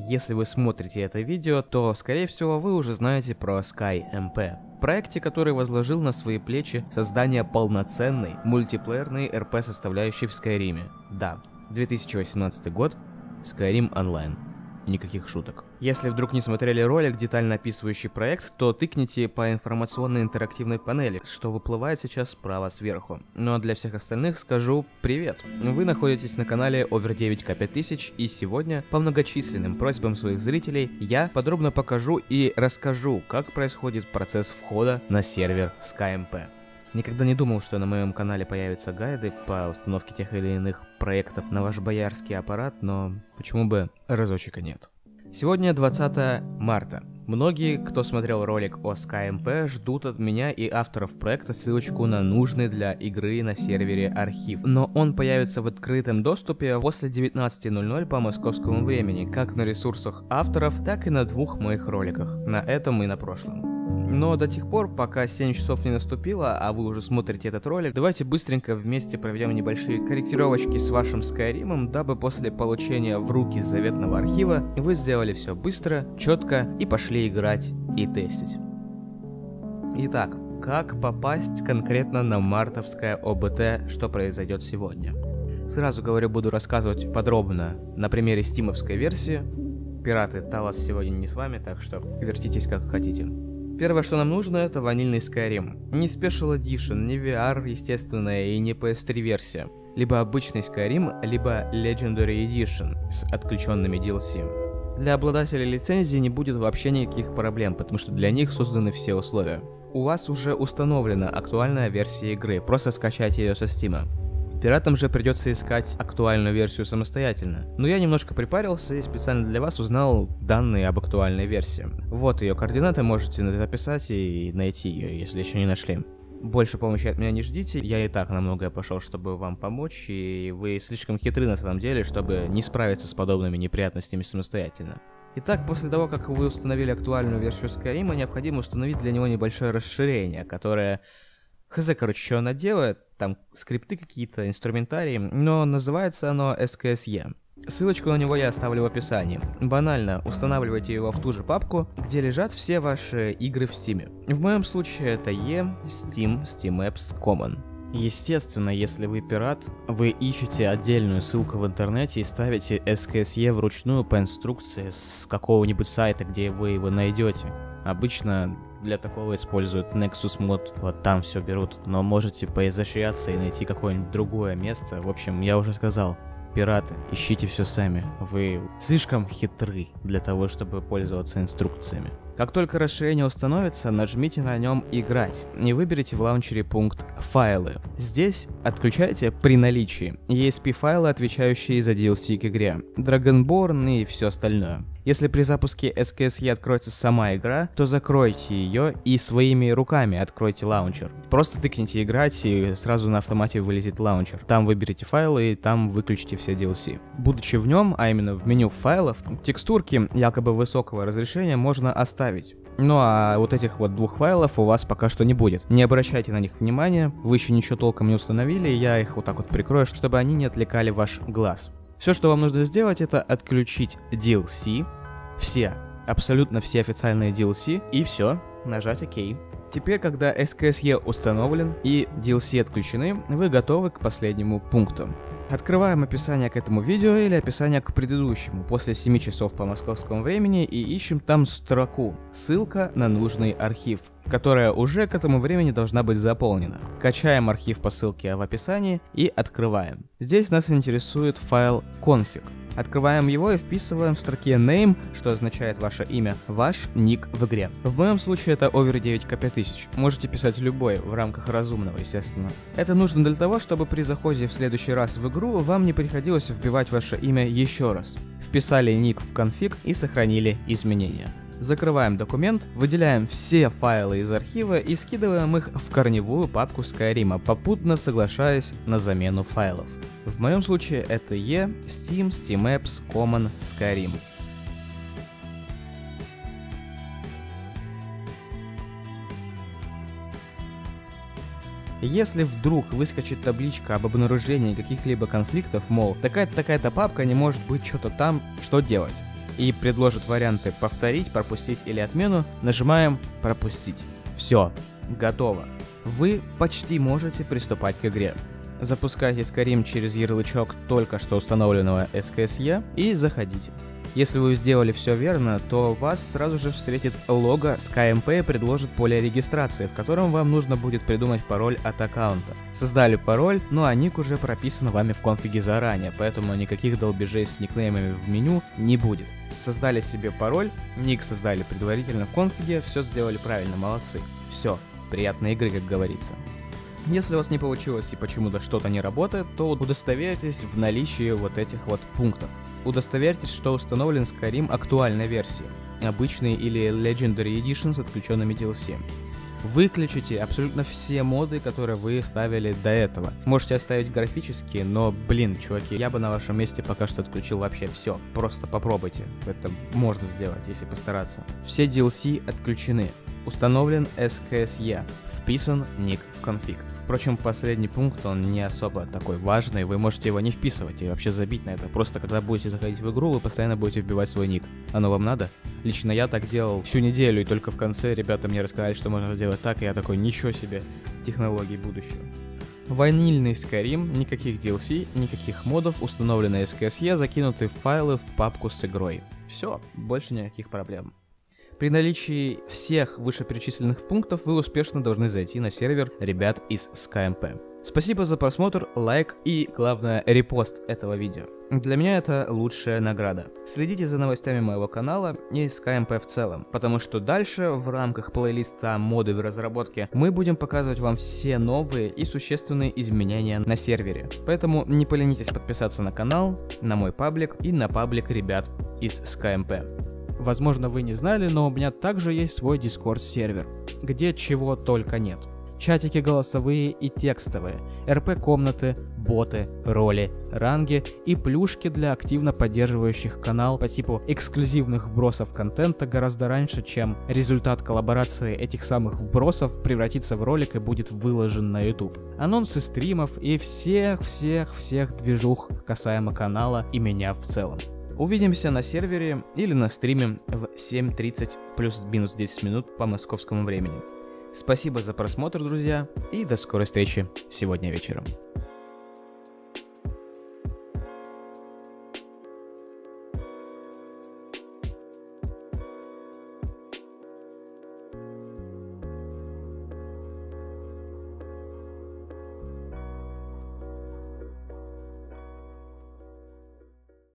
Если вы смотрите это видео, то, скорее всего, вы уже знаете про SkyMP. Проекте, который возложил на свои плечи создание полноценной мультиплеерной РП-составляющей в Skyrim. Да, 2018 год, Skyrim Online. Никаких шуток. Если вдруг не смотрели ролик, детально описывающий проект, то тыкните по информационной интерактивной панели, что выплывает сейчас справа сверху. Ну а для всех остальных скажу привет. Вы находитесь на канале Over9K5000, и сегодня, по многочисленным просьбам своих зрителей, я подробно покажу и расскажу, как происходит процесс входа на сервер SkyMP. Никогда не думал, что на моем канале появятся гайды по установке тех или иных проектов на ваш боярский аппарат, но почему бы разочека нет. Сегодня 20 марта. Многие, кто смотрел ролик о SkyMP, ждут от меня и авторов проекта ссылочку на нужный для игры на сервере архив. Но он появится в открытом доступе после 19:00 по московскому времени, как на ресурсах авторов, так и на двух моих роликах, на этом и на прошлом. Но до тех пор, пока 7 часов не наступило, а вы уже смотрите этот ролик, давайте быстренько вместе проведем небольшие корректировочки с вашим Skyrim'ом, дабы после получения в руки заветного архива вы сделали все быстро, четко и пошли играть и тестить. Итак, как попасть конкретно на мартовское ОБТ, что произойдет сегодня? Сразу говорю, буду рассказывать подробно на примере стимовской версии. Пираты, Талос сегодня не с вами, так что вертитесь как хотите. Первое, что нам нужно, это ванильный Skyrim. Не Special Edition, не VR, естественно, и не PS3 версия. Либо обычный Skyrim, либо Legendary Edition с отключенными DLC. Для обладателей лицензии не будет вообще никаких проблем, потому что для них созданы все условия. У вас уже установлена актуальная версия игры, просто скачайте ее со Steam. Пиратам же придется искать актуальную версию самостоятельно. Но я немножко припарился и специально для вас узнал данные об актуальной версии. Вот ее координаты, можете записать и найти ее, если еще не нашли. Больше помощи от меня не ждите, я и так на многое пошел, чтобы вам помочь, и вы слишком хитры на самом деле, чтобы не справиться с подобными неприятностями самостоятельно. Итак, после того, как вы установили актуальную версию Skyrim, необходимо установить для него небольшое расширение, которое... Хз, короче, что она делает, там скрипты какие-то, инструментарии, но называется оно SKSE. Ссылочку на него я оставлю в описании. Банально, устанавливайте его в ту же папку, где лежат все ваши игры в Steam. В моем случае это Steam, Steam Apps, Common. Естественно, если вы пират, вы ищете отдельную ссылку в интернете и ставите SKSE вручную по инструкции с какого-нибудь сайта, где вы его найдете. Обычно для такого используют Nexus Mod, вот там все берут, но можете поизощряться и найти какое-нибудь другое место. В общем, я уже сказал, пираты, ищите все сами, вы слишком хитры для того, чтобы пользоваться инструкциями. Как только расширение установится, нажмите на нем «Играть» и выберите в лаунчере пункт «Файлы». Здесь отключайте при наличии ESP-файлы, отвечающие за DLC к игре, Dragonborn и все остальное. Если при запуске SKSE откроется сама игра, то закройте ее и своими руками откройте лаунчер. Просто тыкните «Играть» и сразу на автомате вылезет лаунчер. Там выберите файлы и там выключите все DLC. Будучи в нем, а именно в меню файлов, текстурки якобы высокого разрешения можно оставить. Ну а вот этих вот двух файлов у вас пока что не будет. Не обращайте на них внимания, вы еще ничего толком не установили, я их вот так вот прикрою, чтобы они не отвлекали ваш глаз. Все, что вам нужно сделать, это отключить DLC, абсолютно все официальные DLC, и все, нажать ОК. Теперь, когда SKSE установлен и DLC отключены, вы готовы к последнему пункту. Открываем описание к этому видео или описание к предыдущему после 7 часов по московскому времени и ищем там строку «Ссылка на нужный архив», которая уже к этому времени должна быть заполнена. Качаем архив по ссылке в описании и открываем. Здесь нас интересует файл config. Открываем его и вписываем в строке name, что означает ваше имя, ваш ник в игре. В моем случае это Over9K5000. Можете писать любой, в рамках разумного, естественно. Это нужно для того, чтобы при заходе в следующий раз в игру вам не приходилось вбивать ваше имя еще раз. Вписали ник в конфиг и сохранили изменения. Закрываем документ, выделяем все файлы из архива и скидываем их в корневую папку Skyrim, попутно соглашаясь на замену файлов. В моем случае это Steam, Steam Apps, Common, Skyrim. Если вдруг выскочит табличка об обнаружении каких-либо конфликтов, мол, такая-то папка не может быть что-то там, что делать? и предложит варианты повторить, пропустить или отмену, нажимаем «Пропустить». Все, готово. Вы почти можете приступать к игре. Запускайте Skyrim через ярлычок только что установленного SKSE и заходите. Если вы сделали все верно, то вас сразу же встретит лого SkyMP и предложит поле регистрации, в котором вам нужно будет придумать пароль от аккаунта. Создали пароль, а ник уже прописан вами в конфиге заранее, поэтому никаких долбежей с никнеймами в меню не будет. Создали себе пароль, ник создали предварительно в конфиге, все сделали правильно, молодцы. Все, приятной игры, как говорится. Если у вас не получилось и почему-то что-то не работает, то удостоверьтесь в наличии вот этих вот пунктов. Удостоверьтесь, что установлен Skyrim актуальной версии, обычный или Legendary Edition с отключенными DLC. Выключите абсолютно все моды, которые вы ставили до этого. Можете оставить графические, но, чуваки, я бы на вашем месте пока что отключил вообще все. Просто попробуйте, это можно сделать, если постараться. Все DLC отключены. Установлен SKSE, вписан ник в конфиг. Впрочем, последний пункт, он не особо такой важный, вы можете его не вписывать и вообще забить на это. Просто когда будете заходить в игру, вы постоянно будете вбивать свой ник. Оно вам надо? Лично я так делал всю неделю, и только в конце ребята мне рассказали, что можно сделать так, и я такой, ничего себе, технологии будущего. Ванильный Skyrim, никаких DLC, никаких модов, установленные SKSE, закинуты файлы в папку с игрой. Все, больше никаких проблем. При наличии всех вышеперечисленных пунктов вы успешно должны зайти на сервер ребят из SkyMP. Спасибо за просмотр, лайк и, главное, репост этого видео. Для меня это лучшая награда. Следите за новостями моего канала и SkyMP в целом, потому что дальше в рамках плейлиста «Моды в разработке» мы будем показывать вам все новые и существенные изменения на сервере. Поэтому не поленитесь подписаться на канал, на мой паблик и на паблик ребят из SkyMP. Возможно, вы не знали, но у меня также есть свой Discord-сервер, где чего только нет. Чатики голосовые и текстовые, РП-комнаты, боты, роли, ранги и плюшки для активно поддерживающих канал по типу эксклюзивных вбросов контента гораздо раньше, чем результат коллаборации этих самых вбросов превратится в ролик и будет выложен на YouTube. Анонсы стримов и всех движух касаемо канала и меня в целом. Увидимся на сервере или на стриме в 7:30 плюс-минус 10 минут по московскому времени. Спасибо за просмотр, друзья, и до скорой встречи сегодня вечером.